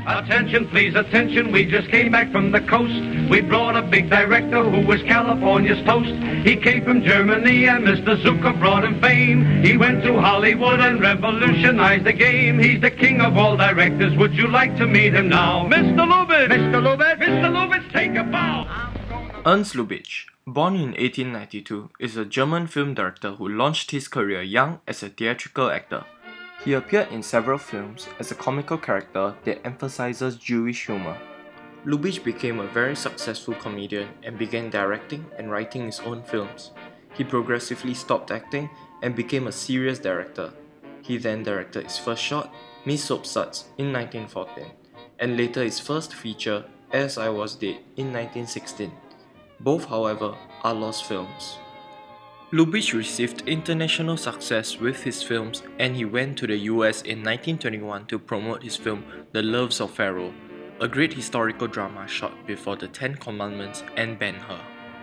Attention, please, attention, we just came back from the coast. We brought a big director who was California's toast. He came from Germany and Mr. Zucker brought him fame. He went to Hollywood and revolutionized the game. He's the king of all directors, would you like to meet him now? Mr. Lubitsch! Mr. Lubitsch! Mr. Lubitsch, take a bow! Ernst Lubitsch, born in 1892, is a German film director who launched his career young as a theatrical actor. He appeared in several films as a comical character that emphasizes Jewish humor. Lubitsch became a very successful comedian and began directing and writing his own films. He progressively stopped acting and became a serious director. He then directed his first short, Miss Soapsuds, in 1914, and later his first feature, As I Was Dead, in 1916. Both, however, are lost films. Lubitsch received international success with his films, and he went to the US in 1921 to promote his film The Loves of Pharaoh, a great historical drama shot before the Ten Commandments and Ben-Hur.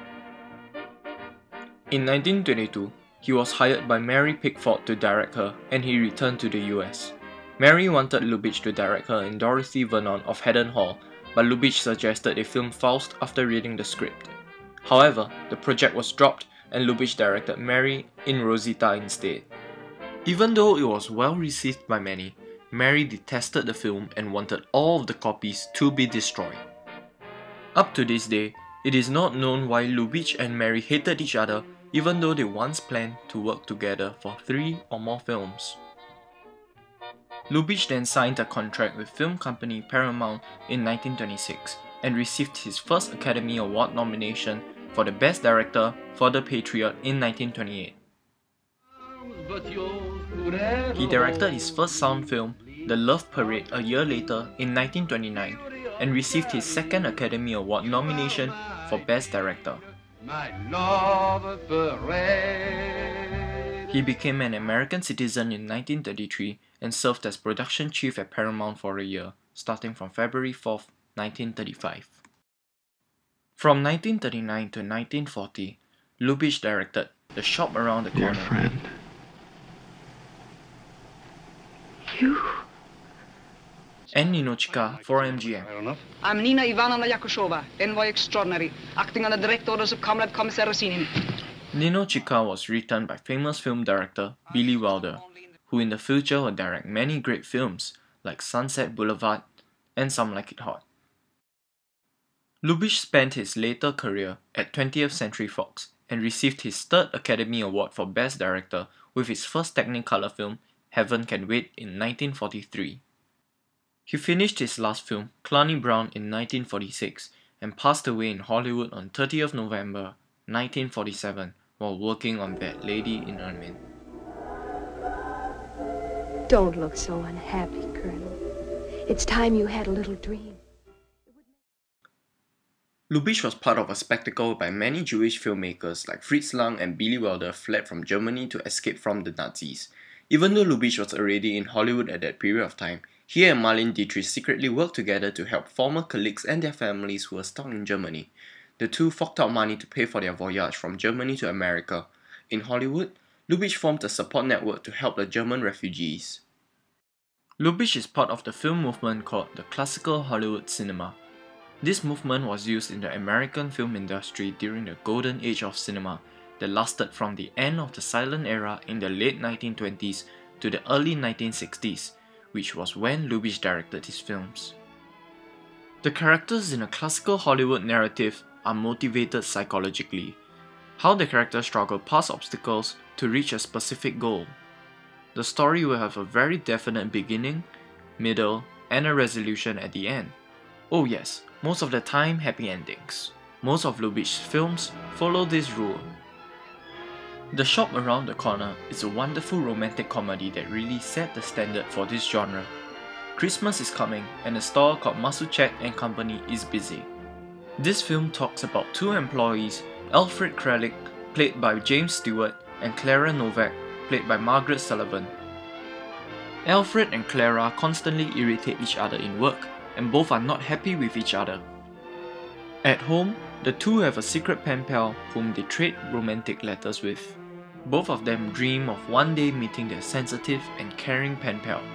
In 1922, he was hired by Mary Pickford to direct her, and he returned to the US. Mary wanted Lubitsch to direct her in Dorothy Vernon of Haddon Hall, but Lubitsch suggested they film Faust after reading the script. However, the project was dropped and Lubitsch directed Mary in Rosita instead. Even though it was well received by many, Mary detested the film and wanted all of the copies to be destroyed. Up to this day, it is not known why Lubitsch and Mary hated each other even though they once planned to work together for 3 or more films. Lubitsch then signed a contract with film company Paramount in 1926 and received his first Academy Award nomination for the Best Director for The Patriot in 1928. He directed his first sound film, The Love Parade, a year later in 1929 and received his second Academy Award nomination for Best Director. He became an American citizen in 1933 and served as production chief at Paramount for a year, starting from February 4, 1935. From 1939 to 1940, Lubitsch directed The Shop Around the Corner. Dear friend. You? And Ninochka for MGM. I'm Nina Ivanovna Yakushova, envoy extraordinary, acting under direct orders of Comrade Commissar Rosinin. Ninochka was written by famous film director Billy Wilder, who in the future will direct many great films like Sunset Boulevard and Some Like It Hot. Lubitsch spent his later career at 20th Century Fox and received his third Academy Award for Best Director with his first Technicolor film, Heaven Can Wait, in 1943. He finished his last film, Clooney Brown, in 1946 and passed away in Hollywood on 30th November 1947 while working on That Lady in Ermine. Don't look so unhappy, Colonel. It's time you had a little dream. Lubitsch was part of a spectacle by many Jewish filmmakers like Fritz Lang and Billy Wilder fled from Germany to escape from the Nazis. Even though Lubitsch was already in Hollywood at that period of time, he and Marlene Dietrich secretly worked together to help former colleagues and their families who were stuck in Germany. The two forked out money to pay for their voyage from Germany to America. In Hollywood, Lubitsch formed a support network to help the German refugees. Lubitsch is part of the film movement called the Classical Hollywood Cinema. This movement was used in the American film industry during the golden age of cinema that lasted from the end of the silent era in the late 1920s to the early 1960s, which was when Lubitsch directed his films. The characters in a classical Hollywood narrative are motivated psychologically, how the characters struggle past obstacles to reach a specific goal. The story will have a very definite beginning, middle, and a resolution at the end. Oh yes, most of the time happy endings. Most of Lubitsch's films follow this rule. The Shop Around the Corner is a wonderful romantic comedy that really set the standard for this genre. Christmas is coming and a store called Masuchek and Company is busy. This film talks about two employees, Alfred Kralik, played by James Stewart, and Clara Novak, played by Margaret Sullivan. Alfred and Clara constantly irritate each other in work, and both are not happy with each other. At home, the two have a secret pen pal whom they trade romantic letters with. Both of them dream of one day meeting their sensitive and caring pen pal.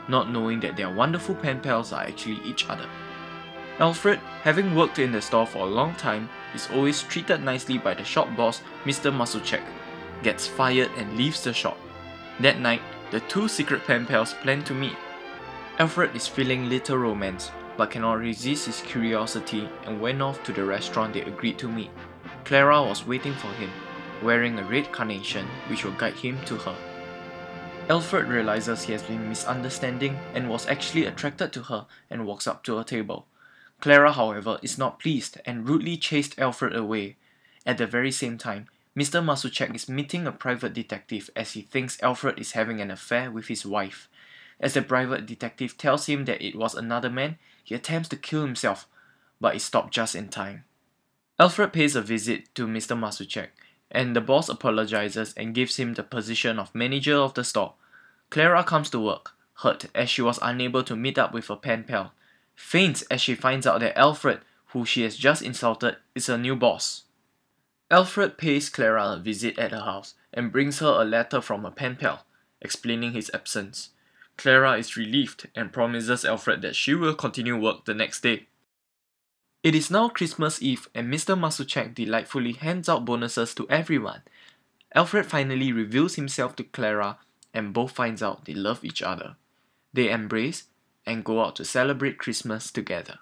not knowing that their wonderful pen pals are actually each other. Alfred, having worked in the store for a long time, is always treated nicely by the shop boss, Mr. Masuchek, gets fired and leaves the shop. That night, the two secret pen pals plan to meet. Alfred is feeling little romance, but cannot resist his curiosity and went off to the restaurant they agreed to meet. Clara was waiting for him, wearing a red carnation which will guide him to her. Alfred realizes he has been misunderstanding and was actually attracted to her and walks up to her table. Clara, however, is not pleased and rudely chased Alfred away. At the very same time, Mr. Masuchek is meeting a private detective as he thinks Alfred is having an affair with his wife. As the private detective tells him that it was another man, he attempts to kill himself, but is stopped just in time. Alfred pays a visit to Mr. Masuchek, and the boss apologizes and gives him the position of manager of the store. Clara comes to work, hurt as she was unable to meet up with her pen pal, faints as she finds out that Alfred, who she has just insulted, is her new boss. Alfred pays Clara a visit at her house and brings her a letter from her pen pal, explaining his absence. Clara is relieved and promises Alfred that she will continue work the next day. It is now Christmas Eve and Mr. Masuchek delightfully hands out bonuses to everyone. Alfred finally reveals himself to Clara and both finds out they love each other. They embrace and go out to celebrate Christmas together.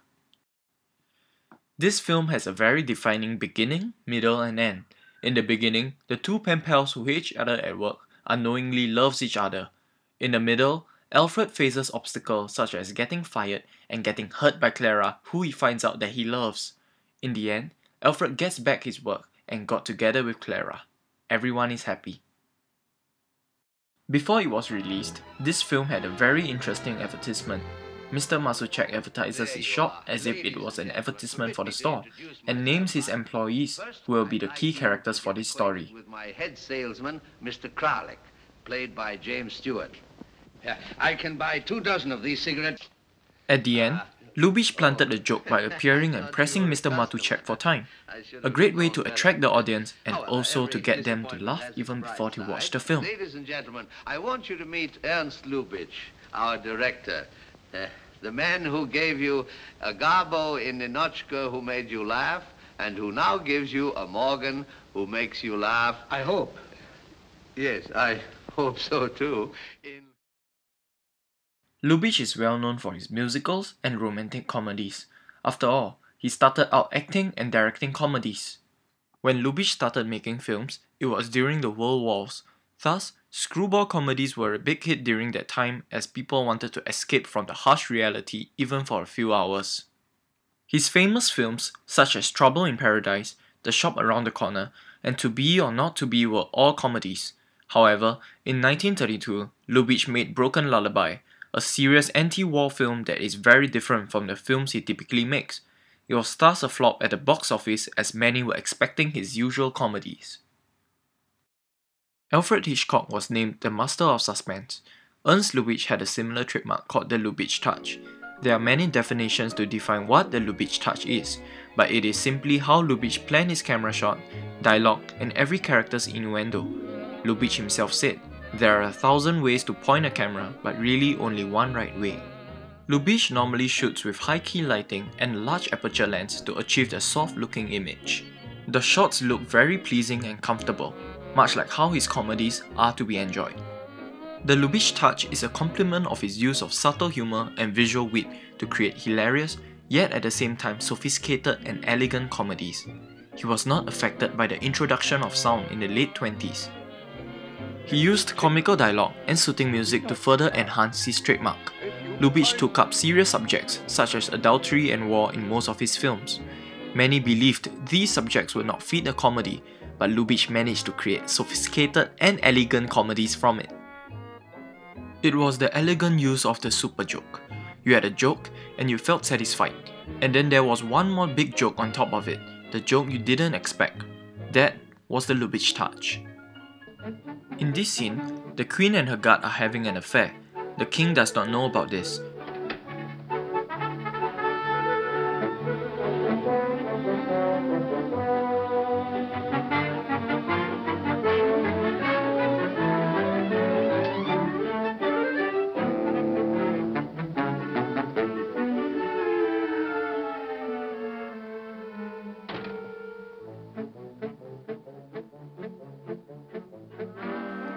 This film has a very defining beginning, middle and end. In the beginning, the two pen pals who hate each other at work unknowingly loves each other. In the middle, Alfred faces obstacles such as getting fired and getting hurt by Clara, who he finds out that he loves. In the end, Alfred gets back his work and got together with Clara. Everyone is happy. Before it was released, this film had a very interesting advertisement. Mr. Masuchek advertises his shop as if it was an advertisement for the store and names his employees who will be the key characters for this story. With my head salesman, Mr. Kralik, played by James Stewart. I can buy 24 of these cigarettes. At the end, Lubitsch planted the joke by appearing and pressing Mr. Matuchek for time, a great way to attract the audience and also to get them to laugh even before they watch the film. Ladies and gentlemen, I want you to meet Ernst Lubitsch, our director. The man who gave you a Garbo in Ninochka who made you laugh, and who now gives you a Morgan who makes you laugh. I hope. Yes, I hope so too. Lubitsch is well known for his musicals and romantic comedies. After all, he started out acting and directing comedies. When Lubitsch started making films, it was during the World Wars. Thus, screwball comedies were a big hit during that time as people wanted to escape from the harsh reality even for a few hours. His famous films, such as Trouble in Paradise, The Shop Around the Corner, and To Be or Not to Be were all comedies. However, in 1932, Lubitsch made Broken Lullaby, a serious anti-war film that is very different from the films he typically makes. It was thus a flop at the box office as many were expecting his usual comedies. Alfred Hitchcock was named the Master of Suspense. Ernst Lubitsch had a similar trademark called the Lubitsch Touch. There are many definitions to define what the Lubitsch Touch is, but it is simply how Lubitsch planned his camera shot, dialogue, and every character's innuendo. Lubitsch himself said, "There are 1,000 ways to point a camera, but really only one right way." Lubitsch normally shoots with high-key lighting and large aperture lens to achieve a soft-looking image. The shots look very pleasing and comfortable, much like how his comedies are to be enjoyed. The Lubitsch touch is a complement of his use of subtle humor and visual wit to create hilarious, yet at the same time sophisticated and elegant comedies. He was not affected by the introduction of sound in the late 20s. He used comical dialogue and soothing music to further enhance his trademark. Lubitsch took up serious subjects such as adultery and war in most of his films. Many believed these subjects would not fit a comedy, but Lubitsch managed to create sophisticated and elegant comedies from it. It was the elegant use of the super joke. You had a joke and you felt satisfied, and then there was one more big joke on top of it, the joke you didn't expect. That was the Lubitsch touch. In this scene, the queen and her guard are having an affair. The king does not know about this.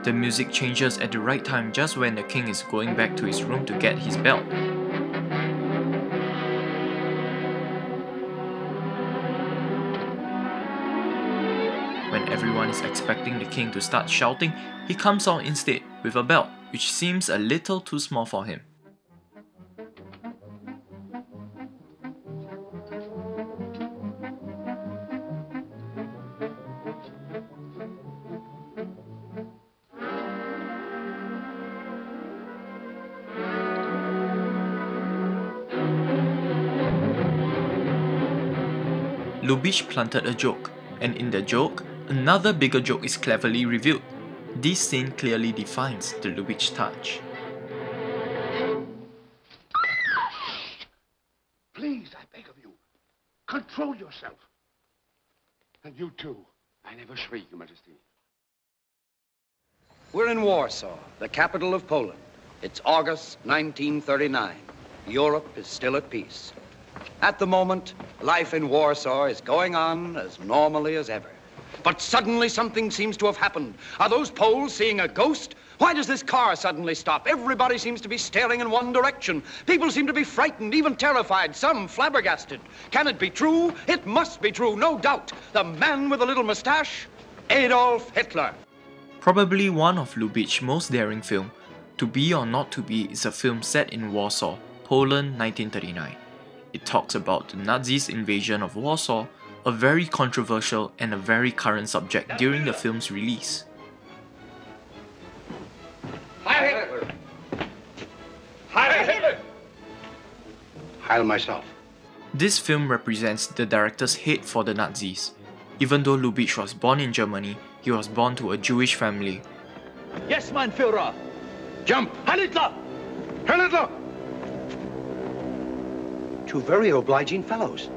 The music changes at the right time just when the king is going back to his room to get his belt. When everyone is expecting the king to start shouting, he comes out instead with a belt, which seems a little too small for him. Lubitsch planted a joke, and in the joke, another bigger joke is cleverly revealed. This scene clearly defines the Lubitsch touch. Please, I beg of you, control yourself. And you too. I never shriek, Your Majesty. We're in Warsaw, the capital of Poland. It's August 1939. Europe is still at peace. At the moment, life in Warsaw is going on as normally as ever. But suddenly something seems to have happened. Are those Poles seeing a ghost? Why does this car suddenly stop? Everybody seems to be staring in one direction. People seem to be frightened, even terrified, some flabbergasted. Can it be true? It must be true, no doubt. The man with the little mustache? Adolf Hitler. Probably one of Lubitsch's most daring film, To Be or Not to Be, is a film set in Warsaw, Poland, 1939. It talks about the Nazis' invasion of Warsaw, a very controversial and a very current subject during the film's release. Heil Hitler! Heil Hitler! Heil myself. This film represents the director's hate for the Nazis. Even though Lubitsch was born in Germany, he was born to a Jewish family. Yes, mein Führer. Jump! Heil Hitler! Heil Hitler! Two very obliging fellows.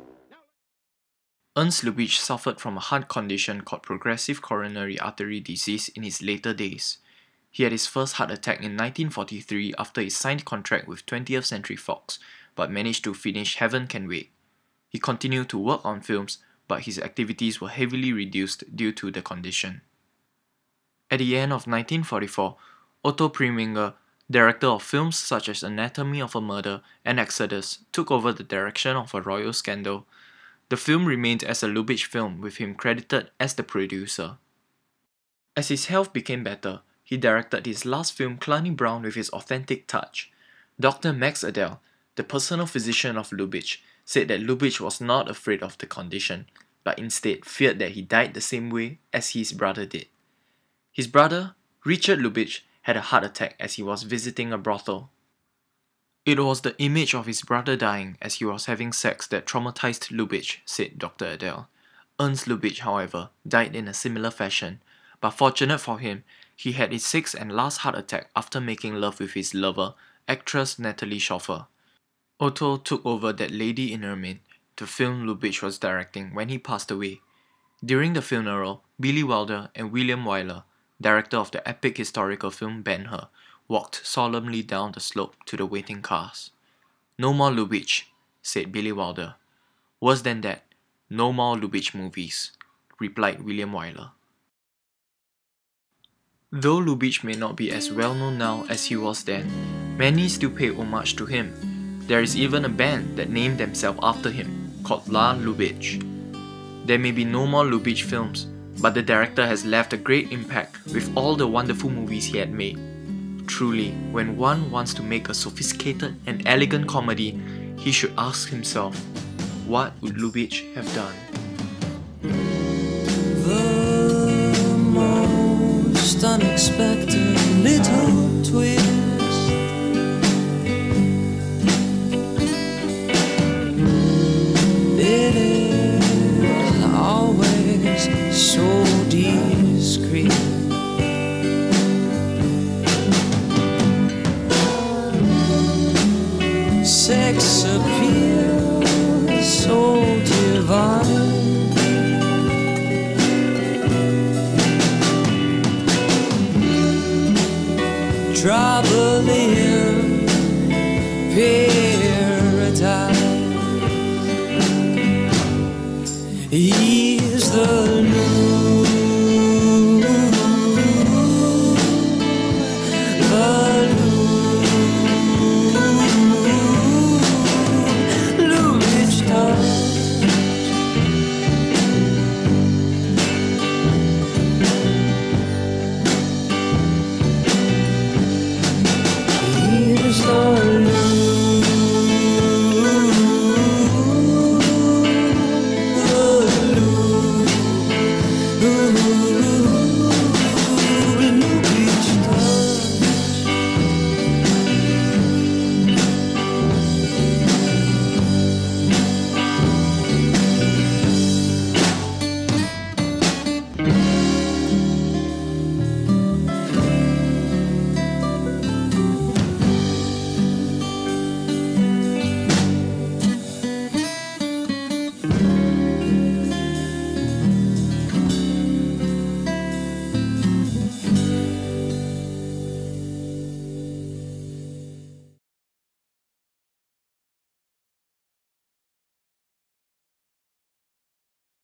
Ernst Lubitsch suffered from a heart condition called progressive coronary artery disease in his later days. He had his first heart attack in 1943 after he signed contract with 20th Century Fox, but managed to finish Heaven Can Wait. He continued to work on films, but his activities were heavily reduced due to the condition. At the end of 1944, Otto Preminger, director of films such as Anatomy of a Murder and Exodus, took over the direction of A Royal Scandal. The film remained as a Lubitsch film, with him credited as the producer. As his health became better, he directed his last film Cluny Brown with his authentic touch. Dr. Max Adel, the personal physician of Lubitsch, said that Lubitsch was not afraid of the condition, but instead feared that he died the same way as his brother did. His brother, Richard Lubitsch, had a heart attack as he was visiting a brothel. It was the image of his brother dying as he was having sex that traumatized Lubitsch, said Dr. Adel. Ernst Lubitsch, however, died in a similar fashion, but fortunate for him, he had his sixth and last heart attack after making love with his lover, actress Natalie Schoffer. Otto took over That Lady in Ermine, the film Lubitsch was directing, when he passed away. During the funeral, Billy Wilder and William Wyler, director of the epic historical film Ben-Hur, walked solemnly down the slope to the waiting cars. "No more Lubitsch," said Billy Wilder. "Worse than that, no more Lubitsch movies," replied William Wyler. Though Lubitsch may not be as well known now as he was then, many still pay homage to him. There is even a band that named themselves after him, called La Lubitsch. There may be no more Lubitsch films, but the director has left a great impact with all the wonderful movies he had made. Truly, when one wants to make a sophisticated and elegant comedy, he should ask himself, what would Lubitsch have done? The most unexpected little twist. It is always so discreet. Sex appeal so divine. Trouble in paradise.